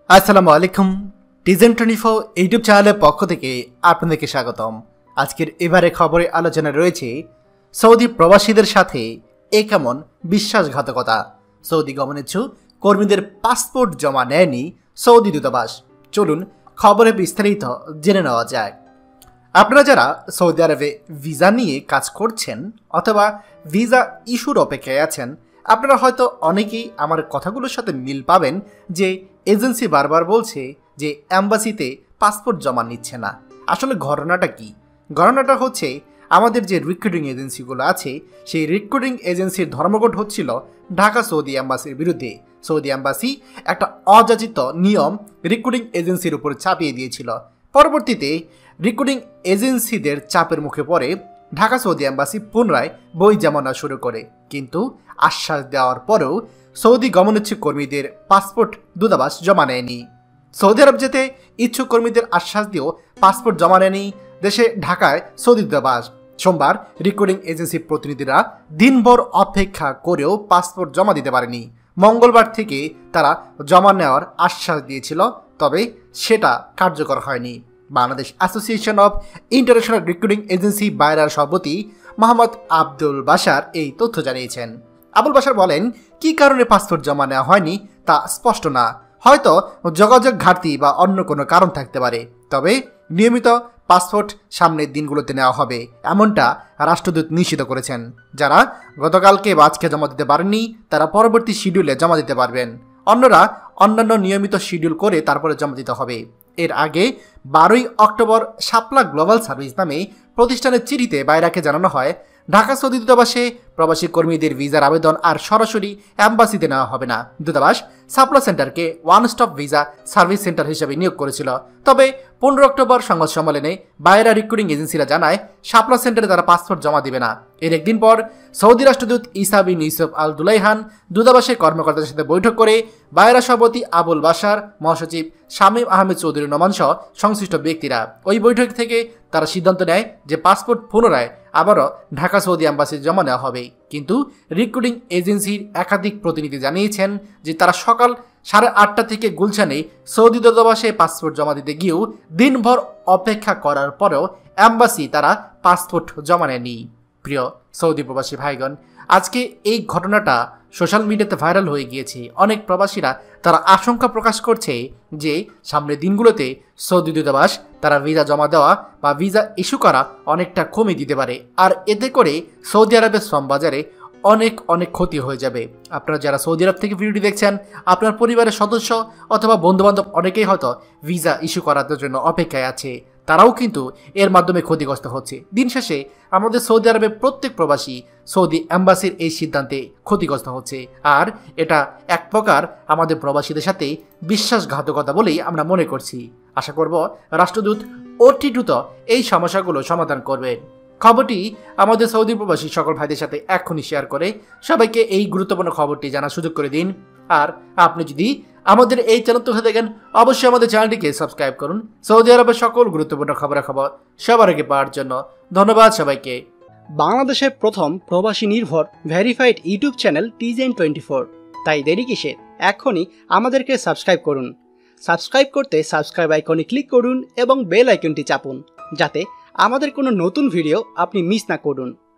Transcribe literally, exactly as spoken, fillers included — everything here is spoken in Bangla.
আসসালামু আলাইকুম। টিজেন টোয়েন্টি ফোর ইউটিউব চ্যানেলের পক্ষ থেকে আপনাদেরকে স্বাগতম। আজকের এবারে খবরে আলোচনা রয়েছে সৌদি প্রবাসীদের সাথে এ কেমন বিশ্বাসঘাতকতা। সৌদি গমনেচ্ছু কর্মীদের পাসপোর্ট জমা নেয়নি সৌদি দূতাবাস। চলুন খবরে বিস্তারিত জেনে নেওয়া যায়। আপনারা যারা সৌদি আরবে ভিসা নিয়ে কাজ করছেন অথবা ভিসা ইস্যুর অপেক্ষায় আছেন, আপনারা হয়তো অনেকেই আমার কথাগুলোর সাথে মিল পাবেন যে এজেন্সি বারবার বলছে যে অ্যাম্বাসিতে পাসপোর্ট জমা নিচ্ছে না। আসলে ঘটনাটা কি? ঘটনাটা হচ্ছে আমাদের যে রিক্রুটিং এজেন্সিগুলো আছে, সেই রিক্রুটিং এজেন্সির ধর্মঘট হচ্ছিল ঢাকা সৌদি অ্যাম্বাসির বিরুদ্ধে। সৌদি অ্যাম্বাসি একটা অযাচিত নিয়ম রিক্রুটিং এজেন্সির উপর চাপিয়ে দিয়েছিল। পরবর্তীতে রিক্রুটিং এজেন্সিদের চাপের মুখে পড়ে ঢাকা সৌদি অ্যাম্বাসি পুনরায় বই জমা নেওয়া শুরু করে। কিন্তু আশ্বাস দেওয়ার পরেও সৌদি গমনেচ্ছুক কর্মীদের পাসপোর্ট দূতাবাস জমা নেয়নি। সৌদি আরব যেতে ইচ্ছুক কর্মীদের আশ্বাস দিয়েও পাসপোর্ট জমা নেয়নি দেশে ঢাকায় সৌদি দূতাবাস। সোমবার রিক্রুটিং এজেন্সির প্রতিনিধিরা দিনভর অপেক্ষা করেও পাসপোর্ট জমা দিতে পারেনি। মঙ্গলবার থেকে তারা জমা নেওয়ার আশ্বাস দিয়েছিল, তবে সেটা কার্যকর হয়নি। Bangladesh association of international recruiting agency বায়রার সভাপতি মোহাম্মদ আব্দুল বাশার এই তথ্য জানিয়েছেন। আবুল বাশার বলেন, কি কারণে পাসপোর্ট জমা নেওয়া হয়নি তা স্পষ্ট না। হয়তো যোগাযোগ ঘাটতি বা অন্য কোনো কারণ থাকতে পারে। তবে নিয়মিত পাসপোর্ট সামনের দিনগুলোতে নেওয়া হবে এমনটা রাষ্ট্রদূত নিশ্চিত করেছেন। যারা গতকালকে বা আজকে জমা দিতে পারেননি তারা পরবর্তী শিডিউলে জমা দিতে পারবেন। অন্যরা অন্যান্য নিয়মিত শিডিউল করে তারপরে জমা দিতে হবে। এর আগে বারোই অক্টোবর শাপলা গ্লোবাল সার্ভিস নামে প্রতিষ্ঠানের চিঠিতে বাইরাকে জানানো হয়, ঢাকা সৌদি দূতাবাসে প্রবাসী কর্মীদের ভিসার আবেদন আর সরাসরি অ্যাম্বাসিতে নেওয়া হবে না। দূতাবাস সাপ্লা সেন্টারকে one stop visa service centre হিসেবে নিয়োগ করেছিল। তবে পনেরো অক্টোবর সংবাদ সম্মেলনে বাইরা রিক্রুটিং এজেন্সিরা জানায় শাপলা সেন্টারে তারা পাসপোর্ট জমা দিবে না। এর একদিন পর সৌদি রাষ্ট্রদূত ইসা বিন ইউসুফ আল দুলাইহান দূতাবাসের কর্মকর্তাদের সাথে বৈঠক করে বাইরা সভাপতি আবুল বাশার, মহাসচিব শামীম আহমেদ চৌধুরী নোমান সহ সংশ্লিষ্ট ব্যক্তিরা ওই বৈঠক থেকে তারা সিদ্ধান্ত নেয় যে পাসপোর্ট পুনরায় আবারও ঢাকা সৌদি অ্যাম্বাসিতে জমা নেওয়া হবে। কিন্তু রিক্রুটিং এজেন্সির একাধিক প্রতিনিধি জানিয়েছেন যে তারা সকাল সাড়ে আটটা থেকে গুলশানে সৌদি দূতাবাসে পাসপোর্ট জমা দিতে গিয়েও দিনভর অপেক্ষা করার পরেও অ্যাম্বাসি তারা পাসপোর্ট জমা নেয়নি। প্রিয় সৌদি প্রবাসী ভাইগণ, আজকে এই ঘটনাটা সোশ্যাল মিডিয়াতে ভাইরাল হয়ে গিয়েছে। অনেক প্রবাসীরা তারা আশঙ্কা প্রকাশ করছে যে সামনের দিনগুলোতে সৌদি দূতাবাস তারা ভিসা জমা দেওয়া বা ভিসা ইস্যু করা অনেকটা কমে দিতে পারে। আর এতে করে সৌদি আরবের শ্রম বাজারে অনেক অনেক ক্ষতি হয়ে যাবে। আপনারা যারা সৌদি আরব থেকে ভিডিওটি দেখছেন, আপনার পরিবারের সদস্য অথবা বন্ধুবান্ধব অনেকেই হয়তো ভিসা ইস্যু করার জন্য অপেক্ষায় আছে। তারাও কিন্তু এর মাধ্যমে ক্ষতিগ্রস্ত হচ্ছে। দিন শেষে আমাদের সৌদি আরবের প্রত্যেক প্রবাসী সৌদি অ্যাম্বাসির এই সিদ্ধান্তে ক্ষতিগ্রস্ত হচ্ছে। আর এটা এক প্রকার আমাদের প্রবাসীদের সাথে বিশ্বাসঘাতকতা বলেই আমরা মনে করছি। আশা করব রাষ্ট্রদূত অতি দ্রুত এই সমস্যাগুলো সমাধান করবেন। খবরটি আমাদের সৌদি প্রবাসী সকল ভাইদের সাথে এক্ষুনি শেয়ার করে সবাইকে এই গুরুত্বপূর্ণ খবরটি জানার সুযোগ করে দিন। আর আপনি যদি আমাদের এই চ্যানেল থেকে দেখেন, অবশ্যই আমাদের চ্যানেলটিকে সাবস্ক্রাইব করুন সৌদি আরবের সকল গুরুত্বপূর্ণ খবরাখবর সবার আগে পাওয়ার জন্য। ধন্যবাদ সবাইকে। বাংলাদেশের প্রথম প্রবাসী নির্ভর ভেরিফাইড ইউটিউব চ্যানেল টিজেন টোয়েন্টি ফোর, তাই দেরি কিসের? এখনই আমাদেরকে সাবস্ক্রাইব করুন। সাবস্ক্রাইব করতে সাবস্ক্রাইব আইকনে ক্লিক করুন এবং বেল আইকনটি চাপুন, যাতে আমাদের কোনো নতুন ভিডিও আপনি মিস না করুন।